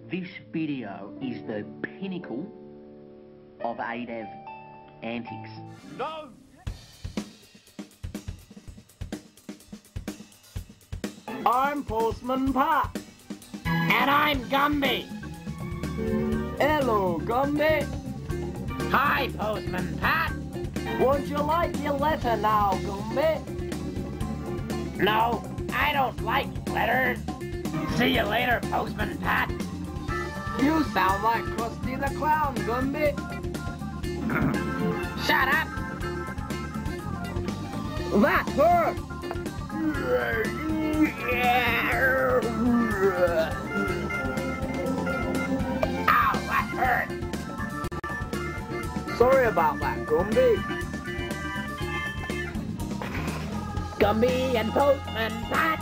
This video is the pinnacle of ADAV antics. No! I'm Postman Pat. And I'm Gumby. Hello, Gumby. Hi, Postman Pat. Would you like your letter now, Gumby? No, I don't like letters. See you later, Postman Pat. You sound like Krusty the Clown, Gumby. Shut up. That hurt. Ow, that hurt. Sorry about that, Gumby. Gumby and Postman Pat.